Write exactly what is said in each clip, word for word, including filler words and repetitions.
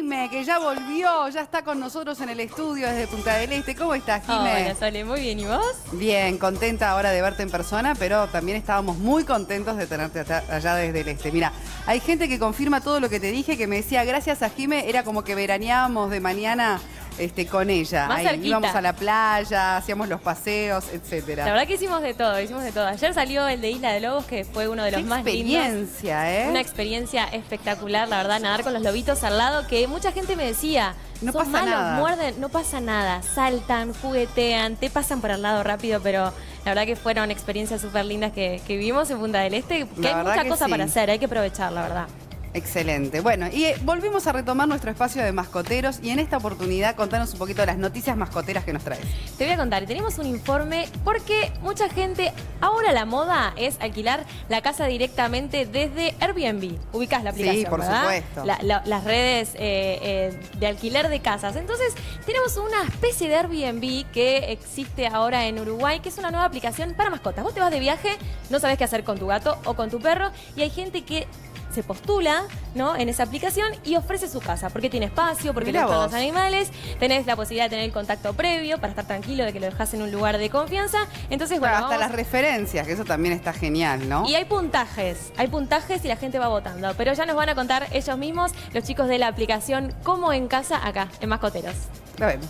Jime, que ya volvió, ya está con nosotros en el estudio desde Punta del Este. ¿Cómo estás, Jime? Hola, Sole, muy bien. ¿Y vos? Bien, contenta ahora de verte en persona, pero también estábamos muy contentos de tenerte allá desde el Este. Mira, hay gente que confirma todo lo que te dije, que me decía, gracias a Jime, era como que veraneábamos de mañana este, con ella. Más Ahí, cerquita. íbamos a la playa, hacíamos los paseos, etcétera. La verdad que hicimos de todo, hicimos de todo. Ayer salió el de Isla de Lobos, que fue uno de los Qué más lindos. experiencia, ¿eh? Una experiencia espectacular, la verdad, nadar con los lobitos al lado, que mucha gente me decía, No son pasa malos, nada. muerden, no pasa nada, saltan, juguetean, te pasan por al lado rápido, pero la verdad que fueron experiencias súper lindas que, que vivimos en Punta del Este, que La hay verdad mucha que cosa sí. para hacer, hay que aprovechar, la verdad. Excelente. Bueno, y eh, volvimos a retomar nuestro espacio de mascoteros y en esta oportunidad contanos un poquito de las noticias mascoteras que nos traes. Te voy a contar, tenemos un informe porque mucha gente, ahora la moda es alquilar la casa directamente desde Airbnb. Ubicás la aplicación, Sí, por ¿verdad? supuesto. La- la- las redes eh, eh, de alquiler de casas. Entonces, tenemos una especie de Airbnb que existe ahora en Uruguay, que es una nueva aplicación para mascotas. Vos te vas de viaje, no sabés qué hacer con tu gato o con tu perro, y hay gente que se postula, ¿no?, en esa aplicación y ofrece su casa, porque tiene espacio, porque le Mirá gustan vos. los animales, tenés la posibilidad de tener el contacto previo para estar tranquilo de que lo dejás en un lugar de confianza. Entonces, bueno, Bueno, hasta vamos- las referencias, que eso también está genial, ¿no? y hay puntajes, hay puntajes y la gente va votando, pero ya nos van a contar ellos mismos, los chicos de la aplicación, cómo en casa acá, en Mascoteros. Lo vemos.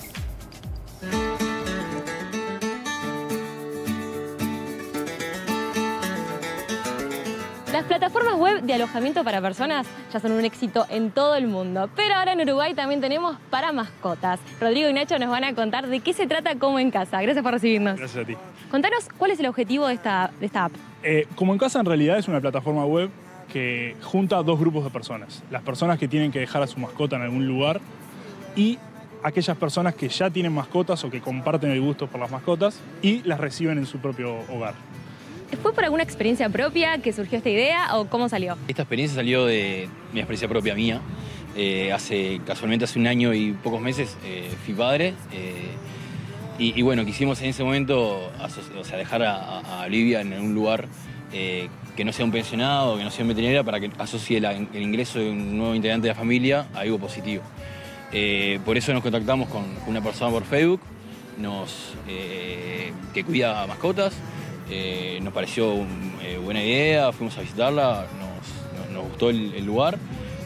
Las plataformas web de alojamiento para personas ya son un éxito en todo el mundo, pero ahora en Uruguay también tenemos para mascotas. Rodrigo y Nacho nos van a contar de qué se trata Como en Casa. Gracias por recibirnos. Gracias a ti. Contanos cuál es el objetivo de esta, de esta app. Eh, Como en Casa en realidad es una plataforma web que junta a dos grupos de personas. Las personas que tienen que dejar a su mascota en algún lugar y aquellas personas que ya tienen mascotas o que comparten el gusto por las mascotas y las reciben en su propio hogar. ¿Fue por alguna experiencia propia que surgió esta idea o cómo salió? Esta experiencia salió de mi experiencia propia mía. Eh, hace, casualmente hace un año y pocos meses eh, fui padre. Eh, y, y bueno, quisimos en ese momento o sea, dejar a, a Olivia en un lugar eh, que no sea un pensionado, que no sea un veterinario, para que asocie la, el ingreso de un nuevo integrante de la familia a algo positivo. Eh, por eso nos contactamos con una persona por Facebook nos, eh, que cuida mascotas. Eh, nos pareció eh, buena idea, fuimos a visitarla, nos, nos, nos gustó el, el lugar.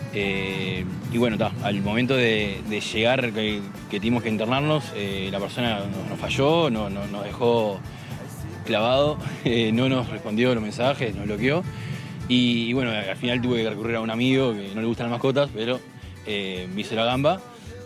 Eh, y bueno, ta, al momento de, de llegar, que, que tuvimos que internarnos, eh, la persona nos, nos falló, no, no, nos dejó clavado, eh, no nos respondió los mensajes, nos bloqueó. Y, y bueno, al final tuve que recurrir a un amigo que no le gustan las mascotas, pero eh, me hizo la gamba.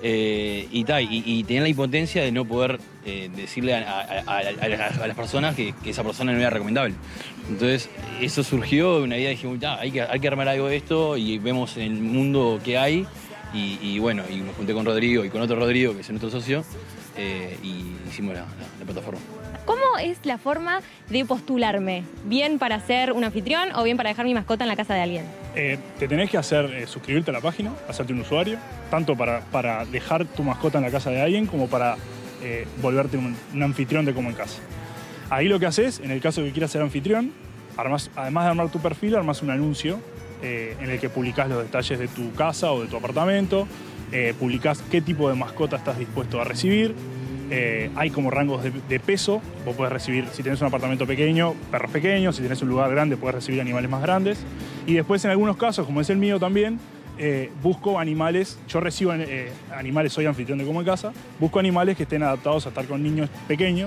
Eh, y, ta, y, y tenía la impotencia de no poder eh, decirle a, a, a, a, a las personas que, que esa persona no era recomendable. Entonces, eso surgió de una idea, dijimos, ah, hay, que, hay que armar algo de esto y vemos en el mundo qué hay. Y, y bueno, y me junté con Rodrigo y con otro Rodrigo, que es nuestro socio, eh, y hicimos la, la, la plataforma. ¿Cómo es la forma de postularme? ¿Bien para ser un anfitrión o bien para dejar mi mascota en la casa de alguien? Eh, te tenés que hacer eh, suscribirte a la página, hacerte un usuario, tanto para, para dejar tu mascota en la casa de alguien como para eh, volverte un, un anfitrión de Como en Casa. Ahí lo que haces, en el caso de que quieras ser anfitrión, armás, además de armar tu perfil, armás un anuncio eh, en el que publicás los detalles de tu casa o de tu apartamento, eh, publicás qué tipo de mascota estás dispuesto a recibir. Eh, hay como rangos de, de peso, vos podés recibir, si tenés un apartamento pequeño, perros pequeños, si tenés un lugar grande, podés recibir animales más grandes. Y después en algunos casos, como es el mío también, eh, busco animales, yo recibo eh, animales, soy anfitrión de Como en Casa, busco animales que estén adaptados a estar con niños pequeños.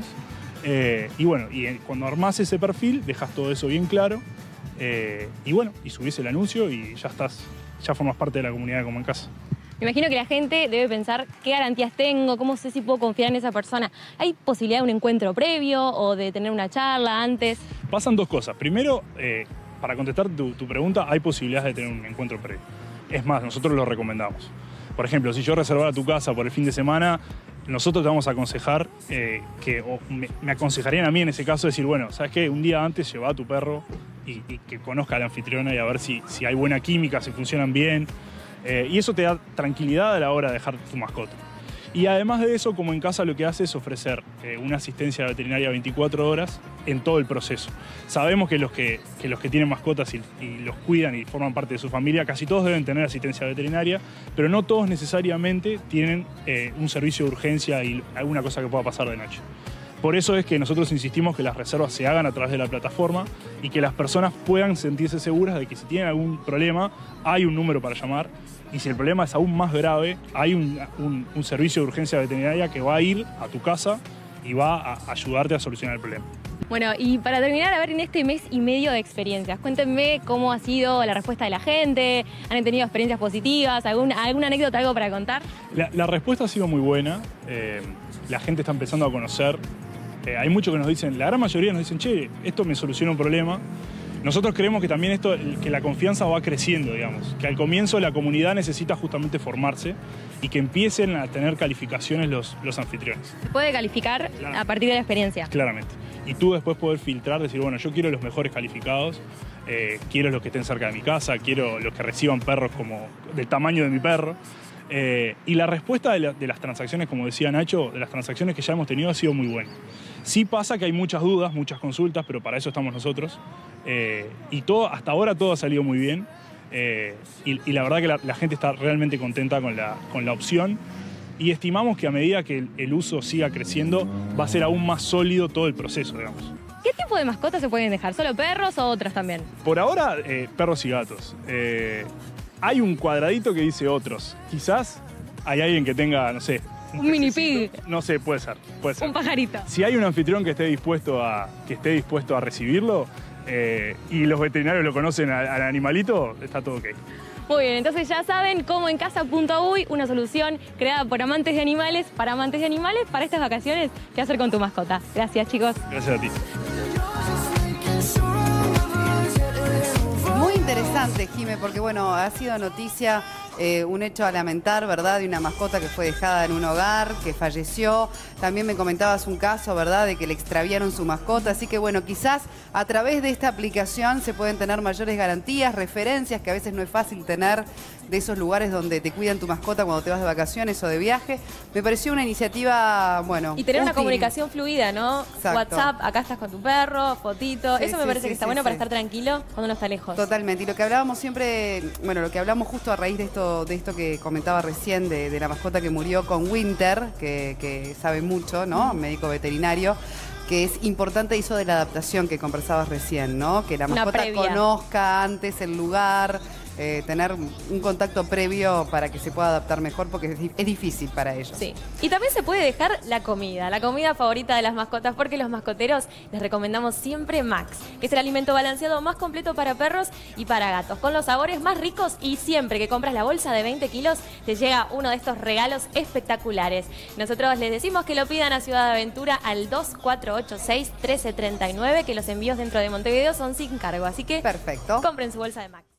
Eh, y bueno, y eh, cuando armás ese perfil, dejas todo eso bien claro, eh, y bueno, y subís el anuncio y ya estás, ya formas parte de la comunidad de Como en Casa. Me imagino que la gente debe pensar qué garantías tengo, cómo sé si puedo confiar en esa persona. ¿Hay posibilidad de un encuentro previo o de tener una charla antes? Pasan dos cosas. Primero, eh, para contestar tu, tu pregunta, hay posibilidades de tener un encuentro previo. Es más, nosotros lo recomendamos. Por ejemplo, si yo reservara tu casa por el fin de semana, nosotros te vamos a aconsejar, eh, que, o me, me aconsejarían a mí en ese caso decir, bueno, ¿sabes qué? Un día antes lleva a tu perro y, y que conozca a la anfitriona y a ver si, si hay buena química, si funcionan bien. Eh, y eso te da tranquilidad a la hora de dejar tu mascota. Y además de eso, como en casa lo que hace es ofrecer eh, una asistencia veterinaria veinticuatro horas en todo el proceso. Sabemos que los que, que, los que tienen mascotas y, y los cuidan y forman parte de su familia, casi todos deben tener asistencia veterinaria, pero no todos necesariamente tienen eh, un servicio de urgencia y alguna cosa que pueda pasar de noche. Por eso es que nosotros insistimos que las reservas se hagan a través de la plataforma y que las personas puedan sentirse seguras de que si tienen algún problema hay un número para llamar. Y si el problema es aún más grave, hay un, un, un servicio de urgencia veterinaria que va a ir a tu casa y va a ayudarte a solucionar el problema. Bueno, y para terminar, a ver, en este mes y medio de experiencias, cuéntenme cómo ha sido la respuesta de la gente, ¿han tenido experiencias positivas, algún, alguna anécdota, algo para contar? La, la respuesta ha sido muy buena, eh, la gente está empezando a conocer, eh, hay muchos que nos dicen, la gran mayoría nos dicen, che, esto me soluciona un problema. Nosotros creemos que también esto, que la confianza va creciendo, digamos, que al comienzo la comunidad necesita justamente formarse y que empiecen a tener calificaciones los, los anfitriones. Se puede calificar Claro. a partir de la experiencia. Claramente. Y tú después poder filtrar, decir, bueno, yo quiero los mejores calificados, eh, quiero los que estén cerca de mi casa, quiero los que reciban perros como del tamaño de mi perro. Eh, y la respuesta de, la, de las transacciones, como decía Nacho, de las transacciones que ya hemos tenido ha sido muy buena. Sí pasa que hay muchas dudas, muchas consultas, pero para eso estamos nosotros. Eh, y todo, hasta ahora todo ha salido muy bien. Eh, y, y la verdad que la, la gente está realmente contenta con la, con la opción. Y estimamos que a medida que el, el uso siga creciendo, va a ser aún más sólido todo el proceso, digamos. ¿Qué tipo de mascotas se pueden dejar? ¿Solo perros o otras también? Por ahora, eh, perros y gatos. Eh, hay un cuadradito que dice otros. Quizás hay alguien que tenga, no sé... Un mini pececito. pig. No sé, puede ser, puede ser. Un pajarito. Si hay un anfitrión que esté dispuesto a, que esté dispuesto a recibirlo eh, y los veterinarios lo conocen al, al animalito, está todo ok. Muy bien, entonces ya saben, como en casa punto uy, una solución creada por amantes de animales, para amantes de animales, para estas vacaciones, ¿qué hacer con tu mascota? Gracias, chicos. Gracias a ti. Muy interesante, Jime, porque bueno, ha sido noticia eh, un hecho a lamentar, ¿verdad? De una mascota que fue dejada en un hogar, que falleció. También me comentabas un caso, ¿verdad? De que le extraviaron su mascota. Así que bueno, quizás a través de esta aplicación se pueden tener mayores garantías, referencias, que a veces no es fácil tener de esos lugares donde te cuidan tu mascota cuando te vas de vacaciones o de viaje. Me pareció una iniciativa, bueno, Y tener una útil. comunicación fluida, ¿no? Exacto. WhatsApp, acá estás con tu perro, fotito. Sí, Eso me sí, parece sí, que está sí, bueno sí. para estar tranquilo cuando uno está lejos. Totalmente. Y lo que hablábamos siempre, bueno, lo que hablamos justo a raíz de esto, de esto que comentaba recién, de, de la mascota que murió con Winter, que, que sabe mucho, ¿no? Médico veterinario, que es importante eso de la adaptación que conversabas recién, ¿no? Que la Una mascota previa. conozca antes el lugar, eh, tener un contacto previo para que se pueda adaptar mejor, porque es, di- es difícil para ellos. Sí. Y también se puede dejar la comida, la comida favorita de las mascotas, porque los mascoteros les recomendamos siempre Max, que es el alimento balanceado más completo para perros y para gatos, con los sabores más ricos, y siempre que compras la bolsa de veinte kilos te llega uno de estos regalos espectaculares. Nosotros les decimos que lo pidan a Ciudad de Aventura al dos cuatro ocho seis, uno tres tres nueve, que los envíos dentro de Montevideo son sin cargo, así que Perfecto. compren su bolsa de Max.